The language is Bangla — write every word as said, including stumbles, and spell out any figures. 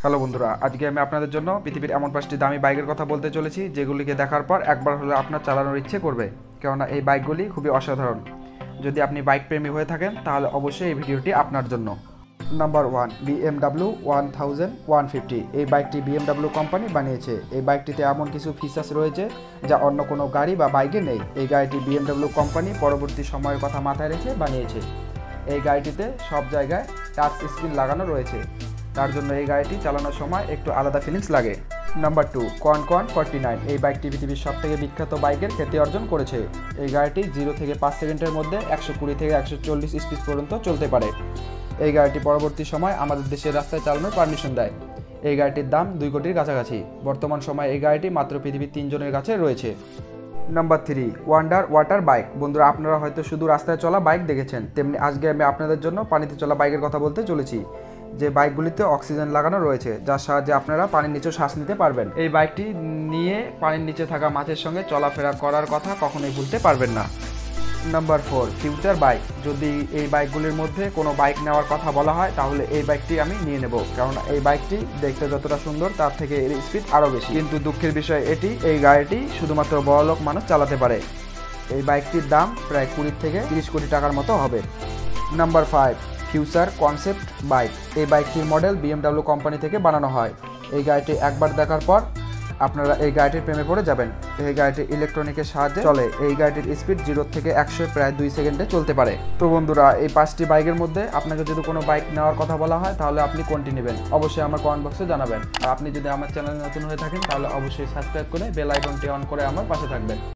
হ্যালো বন্ধুরা, আজকে আমি আপনাদের জন্য পৃথিবীর এমন পাঁচটি দামি বাইকের কথা বলতে চলেছি যেগুলিকে দেখার পর একবার হলে আপনার চালানোর ইচ্ছে করবে, কেননা এই বাইকগুলি খুবই অসাধারণ। যদি আপনি বাইক প্রেমী হয়ে থাকেন তাহলে অবশ্যই এই ভিডিওটি আপনার জন্য। Number one, BMW one thousand one fifty. এই বাইকটি বিএমডাব্লিউ কোম্পানি বানিয়েছে। এই বাইকটিতে এমন কিছু ফিচার্স রয়েছে যা অন্য কোনো গাড়ি বা বাইকে নেই। এই গাড়িটি বিএমডাব্লিউ কোম্পানি পরবর্তী সময়ের কথা মাথায় রেখে বানিয়েছে। এই গাড়িটিতে সব জায়গায় টাচ স্ক্রিন লাগানো রয়েছে, তার জন্য এই গাড়িটি চালানোর সময় একটু আলাদা ফিলিংস লাগে। নাম্বার টু, কনকন ফর্টি নাইন। এই বাইকটি পৃথিবীর সব থেকে বিখ্যাত বাইকের খ্যাতি অর্জন করেছে। এই গাড়িটি জিরো থেকে পাঁচ সেকেন্ডের মধ্যে একশো কুড়ি থেকে একশো চল্লিশ স্পিড পর্যন্ত চলতে পারে। এই গাড়িটি পরবর্তী সময় আমাদের দেশের রাস্তায় চালানোর পারমিশন দেয়। এই গাড়িটির দাম দুই কোটির কাছাকাছি। বর্তমান সময়ে এই গাড়িটি মাত্র পৃথিবীর তিনজনের কাছে রয়েছে। Number three, wonder water bike. বন্ধুরা, আপনারা হয়তো শুধু রাস্তায় চলা বাইক দেখেছেন, তেমনি আজকে আমি আপনাদের জন্য পানিতে চলা বাইকের কথা বলতে চলেছি। যে বাইকগুলিতে অক্সিজেন লাগানো রয়েছে, যার সাহায্যে আপনারা পানির নিচে শ্বাস নিতে পারবেন। এই বাইকটি নিয়ে পানির নিচে থাকা মাছের সঙ্গে চলাফেরা করার কথা কখনোই ভুলতে পারবেন না। Number four, future bike. যদি এই বাইকগুলির মধ্যে কোনো বাইক নেওয়ার কথা বলা হয় তাহলে এই বাইকটি আমি নিয়ে নেব, কারণ এই বাইকটি দেখতে যতটা সুন্দর তার থেকে এর স্পিড আরও বেশি। কিন্তু দুঃখের বিষয় এটি, এই গাড়িটি শুধুমাত্র বড়লোক মানুষ চালাতে পারে। এই বাইকটির দাম প্রায় কুড়ি থেকে তিরিশ কোটি টাকার মতো হবে। Number five, future concept bike. এই বাইকটির মডেল বিএমডাব্লিউ কোম্পানি থেকে বানানো হয়। এই গাড়িটি একবার দেখার পর আপনারা এই গাড়িটির প্রেমে পড়ে যাবেন। এই গাড়িটি ইলেকট্রনিকের সাহায্যে চলে। এই গাড়িটির স্পিড জিরো থেকে একশো প্রায় দুই সেকেন্ডে চলতে পারে। তো বন্ধুরা, এই পাঁচটি বাইকের মধ্যে আপনাকে যদি কোনো বাইক নেওয়ার কথা বলা হয় তাহলে আপনি কোনটি নেবেন অবশ্যই আমার কমেন্ট বক্সে জানাবেন। আর আপনি যদি আমার চ্যানেলে নতুন হয়ে থাকেন তাহলে অবশ্যই সাবস্ক্রাইব করে বেল আইকনটি অন করে আমার পাশে থাকবেন।